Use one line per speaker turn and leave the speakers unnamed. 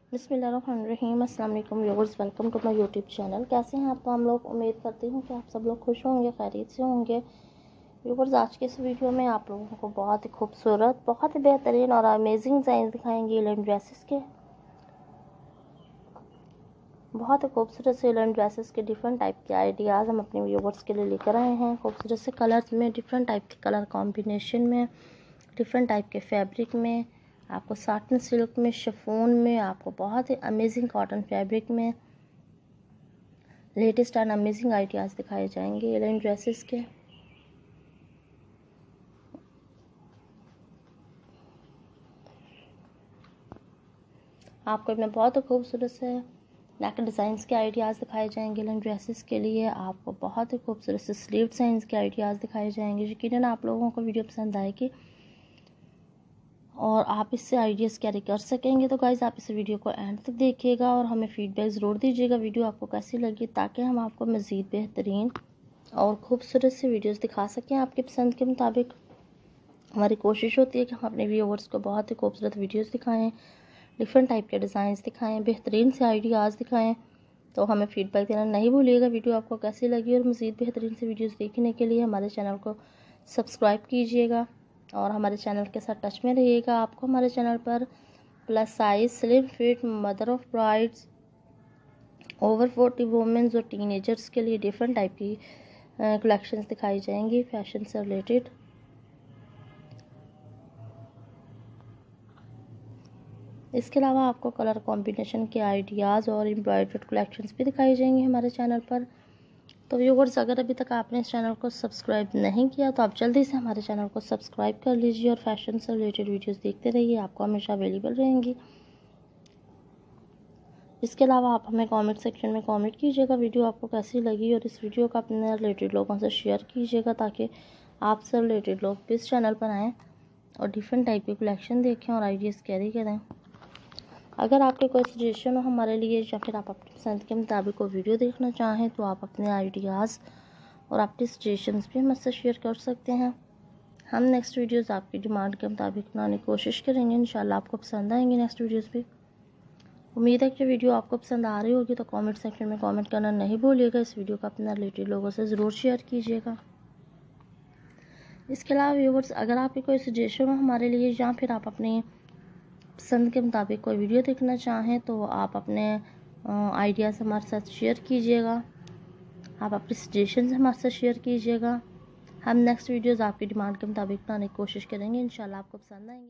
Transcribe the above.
बिस्मिल्लाहिर्रहमानिर्रहीम। अस्सलाम वालेकुम viewers, welcome to my YouTube channel. कैसे हैं आप? तो हम लोग उम्मीद करती हूँ कि आप सब लोग खुश होंगे, खैरियत से होंगे। व्यूअर्स, आज के इस वीडियो में आप लोगों को बहुत ही खूबसूरत, बहुत ही बेहतरीन और अमेजिंग डिज़ाइन दिखाएंगे लेन ड्रेसेस के। बहुत ही खूबसूरत से लेन ड्रेसेस के डिफरेंट टाइप के आइडियाज़ हम अपने व्यूअर्स के लिए लेकर आए हैं। खूबसूरत से कलर्स में, डिफरेंट टाइप के कलर कॉम्बिनेशन में, डिफरेंट टाइप के फैब्रिक में, आपको साटन सिल्क में, शिफॉन में, आपको बहुत ही अमेजिंग कॉटन फैब्रिक में लेटेस्ट एंड अमेजिंग आइडियाज़ दिखाए जाएंगे लेन ड्रेसेस के। आपको इसमें बहुत खूबसूरत से नेक डिज़ाइंस के आइडियाज़ दिखाए जाएंगे लेन ड्रेसेस के लिए। आपको बहुत ही खूबसूरत से स्लीव डिज़ाइंस के आइडियाज़ दिखाए जाएंगे। यकीनन आप लोगों को वीडियो पसंद आएगी और आप इससे आइडियाज़ कैरी कर सकेंगे। तो गाइज़, आप इस वीडियो को एंड तक देखिएगा और हमें फीडबैक ज़रूर दीजिएगा वीडियो आपको कैसी लगी, ताकि हम आपको मज़ीद बेहतरीन और ख़ूबसूरत से वीडियोस दिखा सकें आपकी पसंद के मुताबिक। हमारी कोशिश होती है कि हम अपने व्यूअर्स को बहुत ही खूबसूरत वीडियोस दिखाएं, डिफरेंट टाइप के डिज़ाइंस दिखाएं, बेहतरीन से आइडियाज़ दिखाएं। तो हमें फ़ीडबैक देना नहीं भूलिएगा वीडियो आपको कैसी लगी। और मज़ीद बेहतरीन से वीडियोस देखने के लिए हमारे चैनल को सब्सक्राइब कीजिएगा और हमारे चैनल के साथ टच में रहिएगा। आपको हमारे चैनल पर plus size, slim fit, mother of brides, over 40 women's और टीनेजर्स के लिए डिफरेंट टाइप की कलेक्शंस दिखाई जाएंगी फैशन से रिलेटेड। इसके अलावा आपको कलर कॉम्बिनेशन के आइडियाज़ और एम्ब्रॉयडर्ड कलेक्शंस भी दिखाई जाएंगी हमारे चैनल पर। तो व्यूअर्स, अगर अभी तक आपने इस चैनल को सब्सक्राइब नहीं किया तो आप जल्दी से हमारे चैनल को सब्सक्राइब कर लीजिए और फैशन से रिलेटेड वीडियोस देखते रहिए, आपको हमेशा अवेलेबल रहेंगी। इसके अलावा आप हमें कमेंट सेक्शन में कमेंट कीजिएगा वीडियो आपको कैसी लगी और इस वीडियो को अपने रिलेटेड लोगों से शेयर कीजिएगा, ताकि आपसे रिलेटेड लोग भी इस चैनल पर आएँ और डिफरेंट टाइप की कलेक्शन देखें और आइडियाज़ कैरी करें। अगर आपके कोई सजेशन हो हमारे लिए या फिर आप अपनी पसंद के मुताबिक कोई वीडियो देखना चाहें तो आप अपने आइडियाज़ और अपने सजेशंस भी हमसे शेयर कर सकते हैं। हम नेक्स्ट वीडियोस आपकी डिमांड के मुताबिक बनाने की कोशिश करेंगे। इंशाल्लाह आपको पसंद आएंगे नेक्स्ट वीडियोस भी। उम्मीद है कि वीडियो आपको पसंद आ रही होगी, तो कमेंट सेक्शन में कमेंट करना नहीं भूलिएगा। इस वीडियो को अपने रिलेटेड लोगों से ज़रूर शेयर कीजिएगा। इसके अलावा व्यूअर्स, अगर आपकी कोई सजेशन हो हमारे लिए या फिर आप अपनी पसंद के मुताबिक कोई वीडियो देखना चाहें तो आप अपने आइडियाज़ हमारे साथ शेयर कीजिएगा, आप अपने सजेशंस हमारे साथ शेयर कीजिएगा। हम नेक्स्ट वीडियोज़ आपकी डिमांड के मुताबिक बनाने की कोशिश करेंगे। इंशाल्लाह आपको पसंद आएंगे।